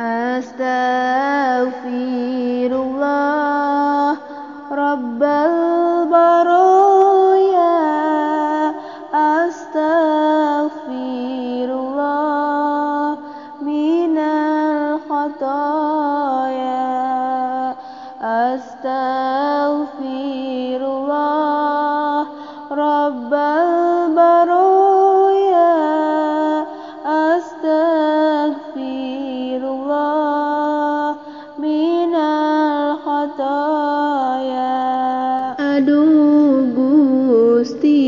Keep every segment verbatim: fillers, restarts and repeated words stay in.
Astaghfirullah Rabbal baraya. Astaghfirullah minal khataya. Astaghfirullah Rabbal baraya. Astaghfirullah minal khataya. Aduh Gusti,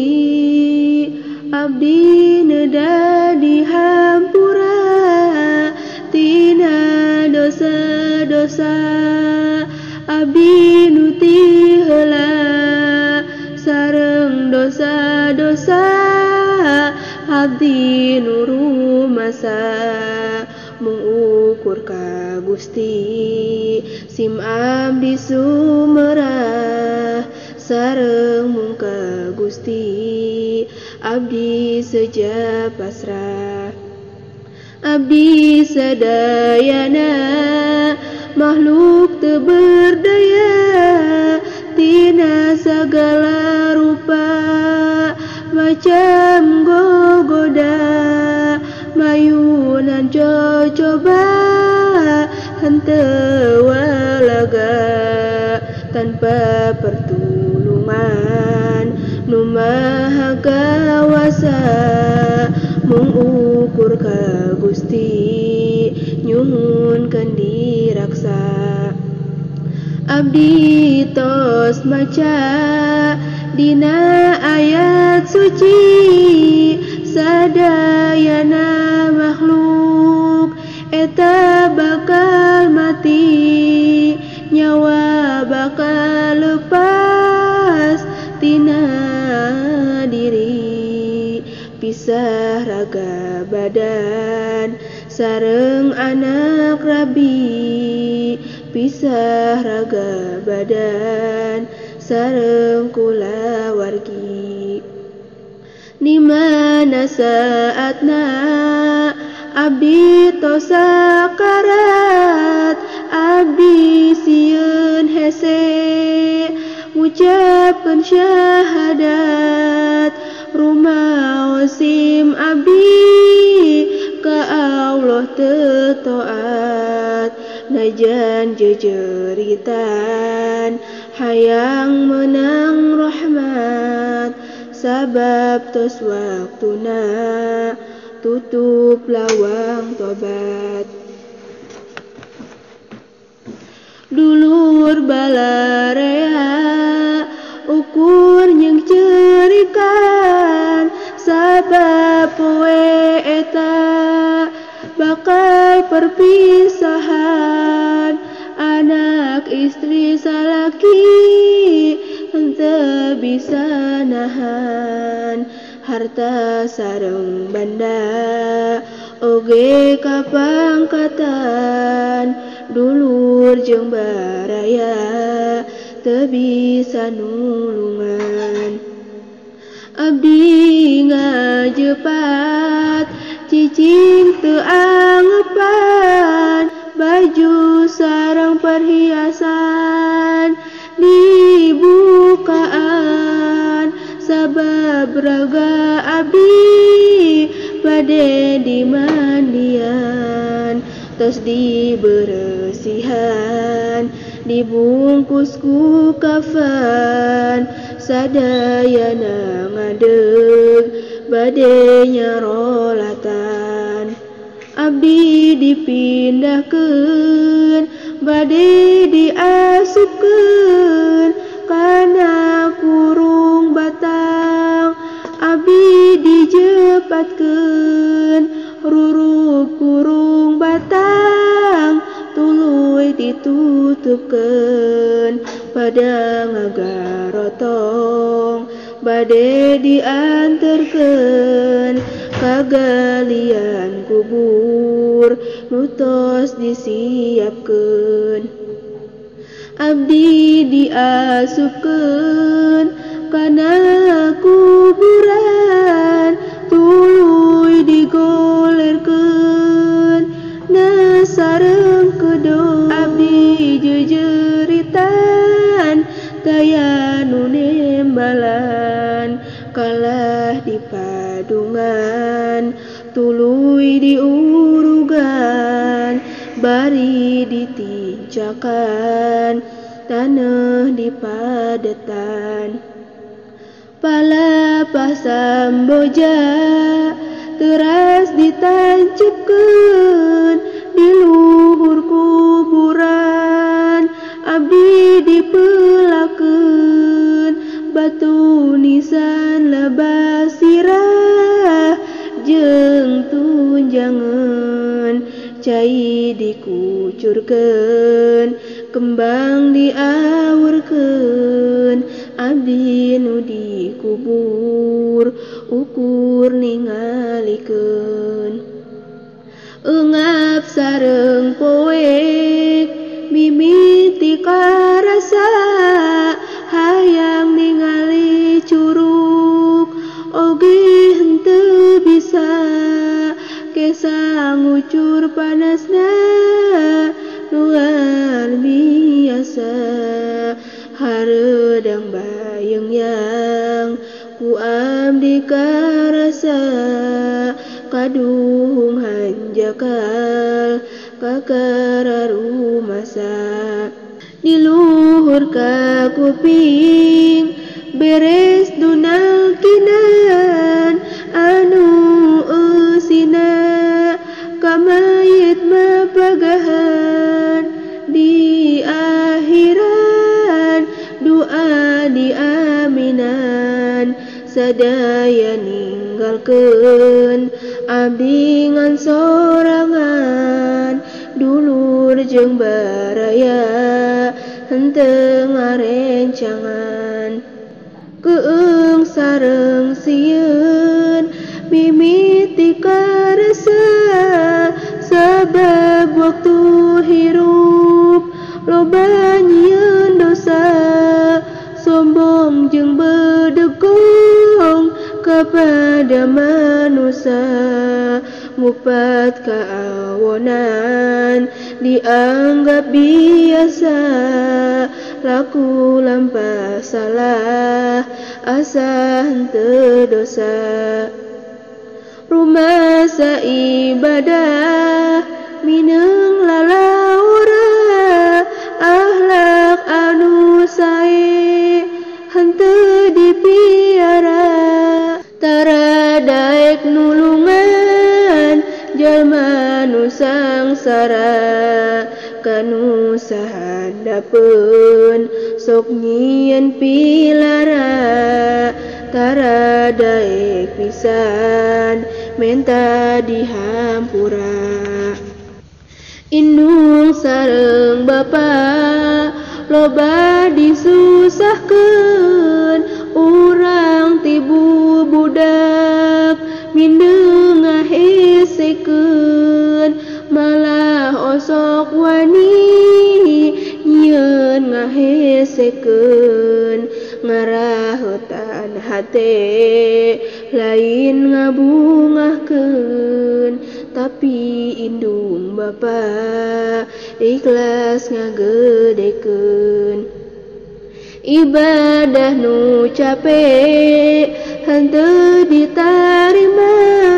abdi neda dihampura tina dosa-dosa. Abdi nuti heula sareng dosa-dosa. Abdi nuru masa mengukur ka Gusti. Sim abdi sumerah sareng mung ka Gusti. Abdi seja pasrah. Abdi sadayana makhluk teu berdaya tina sagala rupa. Macam gogoda mayunan cocoba henteu walaga tanpa pertulungan nu maha kawasa. Mung ukur ka Gusti nyuhunkeun diraksa. Abdi tos maca dina ayat suci sadayana makhluk eta bakal mati nyawa bakal lepas tina diri. Pisah raga badan sareng anak rabi. Pisah raga badan sareng kulawargi. Di mana saatna abdi tos sakarat. Abdi sieun hese ngucapkeun syahadat. Rumaosim abdi ka Allah teu taat. Najan jejeritan hayang menang rahmat. Sabab tos waktuna tutup lawang tobat. Dulur balarea ukur nyeng cerikan. Sabab poe eta bakal perpisahan. Anak istri salaki henteu bisa nahan. Harta sareng banda oge kapangkatan. Dulur jeung baraya teu bisa nulungan. Abdi ngajepat cicing teu anggepan. Baju sareng perhiasan dibukaan. Sabab raga abdi bade dimandian. Tos diberesihan dibungkus ku kafan. Sadayana ngadeg bade nyarolatan. Abdi dipindahkeun bade diasupkeun kana kurung batang. Abdi dijepatkeun rurup kurung batang. Tuluy ditutupkeun pada ngagarotong. Bade dianterkeun kagalian kubur nu tos disiapkeun. Abdi diasupkeun kana kuburan. Tuluy digolerkeun na sareng sedo abdi jejeritan daya nu nembalan kalah di padungan tuluy diurugan bari ditincakan taneuh dipadetan palapah samboja teras ditancepkeun di luhur kuburan abdi dipeulakeun batu nisan labasirah jeung tunjangan cai dikucurkeun kembang diaurkeun abdi nu dikubur ukur ningalikeun eungap sareng poek mimiti karasa hayang ningali curug oge henteu bisa kesa ngucur panasna luar biasa hareudang bayeung-yang ku abdi karasa kaduhung hanjakal kakararumasa di luhur ka kuping beres dunal kinan anu eusina kamayit mapagahan di akhiran doa diaminan sadaya ninggalkeun abdi ngan sorangan dulur jeung baraya henteu ngarencangan keung sareng sieun mimiti karasa sabab waktu hirup loba nyieun dosa sombong jeung bedegong kepada manusia mupat kaawonan dianggap biasa laku lampah salah asa henteu dosa rumasa ibadah mineng lalaura akhlak anu sae henteu dipiara tara daek nulungan jalma nu sangsara kanu sahandapeun sok nyieun pilara tara daek pisan menta dihampura indung sareng bapa loba disusahkeun urang tibu budak mindeng ngahesekeun malah osok wani nyieun ngahesekeun ngarahutan hate lain ngabungahkeun tapi indung bapa ikhlas ngagedekeun ibadah nu capek henteu ditarima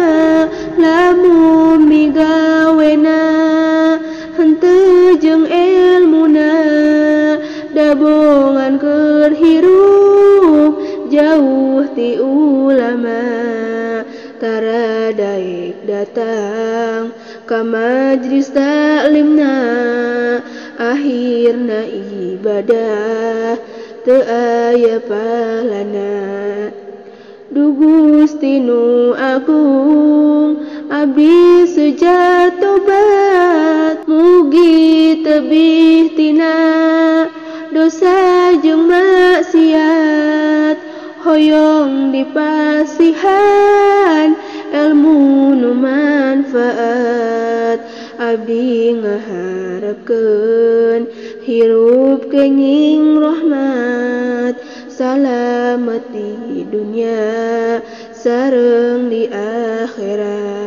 lamun migawena henteu jeung elmuna dabongan keur hirup jauh ti ulama tara daek datang ka majlis taklimna akhirna ibadah teu aya pahalana du Gusti nu agung abdi sejatobat mugi tebih tina dosa jeung maksiat hoyong dipasihan ilmu nu manfaat abdi ngaharepkeun hirup kenging rahmat salamet di dunia sareng di akhirat.